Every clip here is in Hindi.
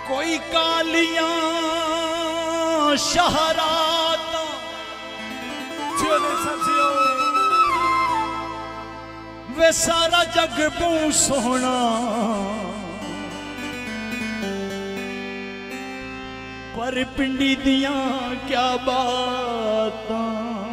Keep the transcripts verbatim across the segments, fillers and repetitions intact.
कोई कालियां शहरात वे सारा जग बू सोहना पर पिंडी दियां क्या बातां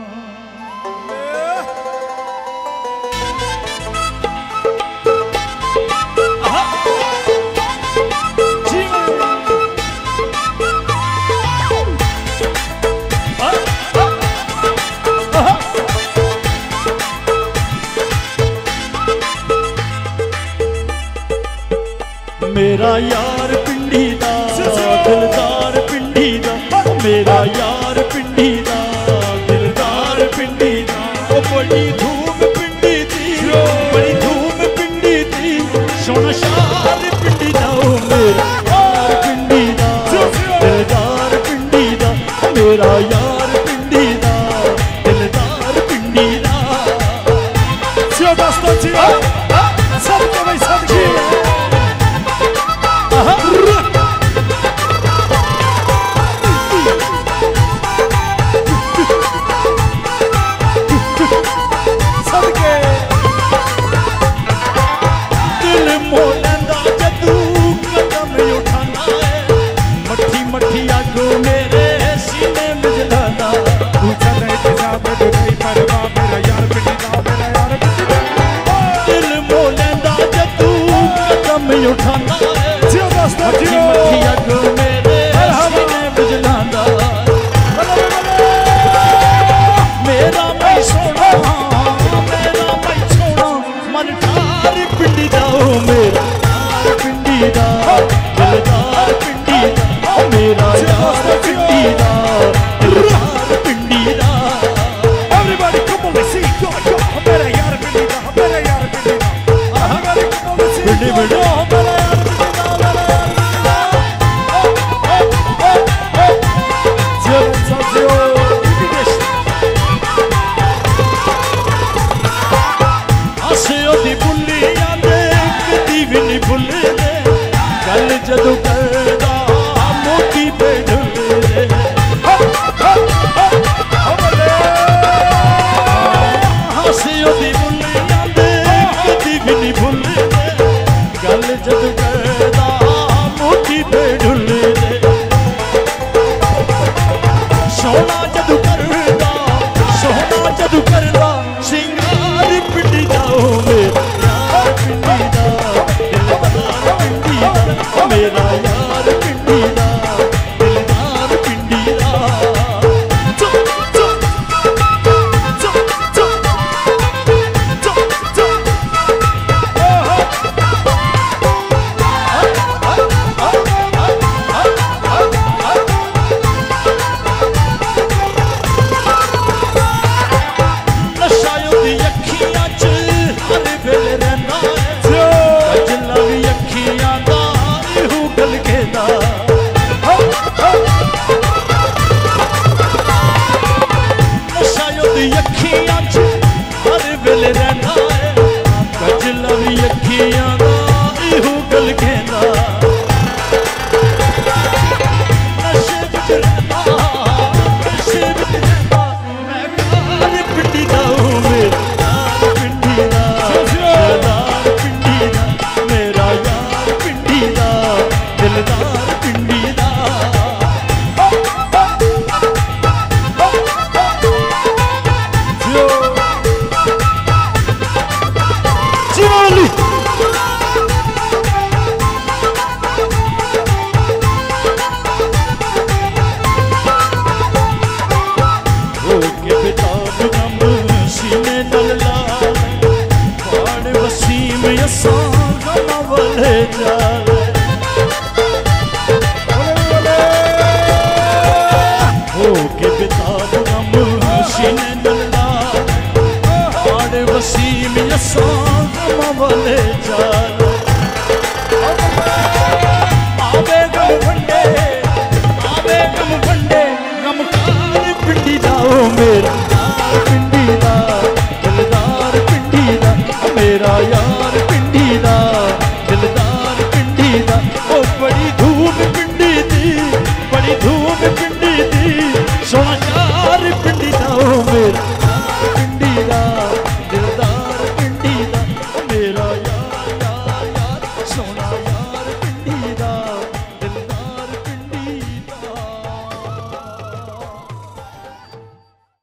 मेरा यार पिंडी दा दिलदार पिंडी दा मेरा यार पिंडी दा दिलदार पिंडी दा ओ बड़ी धूम पिंडी दी बड़ी धूम पिंडी दी सोना शार पिंडी दा ओ मेरा यार पिंडी दा दिलदार पिंडी दा मेरा यार पिंडी दा दिलदार पिंडी दा cio basta cio सबके भाई सबके उठाना मेरा मैं सोना मेरा मैं सोना मन ठार पिंडी दा मेरा यार पिंडी दा दिलदार पिंडी दा मेरा यार पिंडी दा दिलदार पिंडी दा everybody come on let's see go go मेरा यार पिंडी दा मेरा यार पिंडी दा everybody come on let's see पिंडी पिंडी जदू करदा मोती पे ढुले हसियो दी बुलियां दे कदी भी नहीं भुले गल जदू करदा मोती पे ढुले सोना जदू करदा सोना जदू करदा सिंगार पिंडी दा मेरा यार पिंडी दा दिलदार पिंडी दा मेरा यार पिंडी दा दिलदार पिंडी दा चो चो चो चो चो चो नशायो दी अखियां च हर वेले रहना कजला भी अखियां दा इहू गल केदा नशायो दी अखियां च हर वेले रहना कजला भी अखियां दा इहू गल केदा नशे विच रहना नशे विच रहना मैं यार पिंडी दा मेरा यार पिंडी दा दिलदार पिंडी दा मेरा यार पिंडी दा दिलदार पिंडी दा वसीम यसा वाले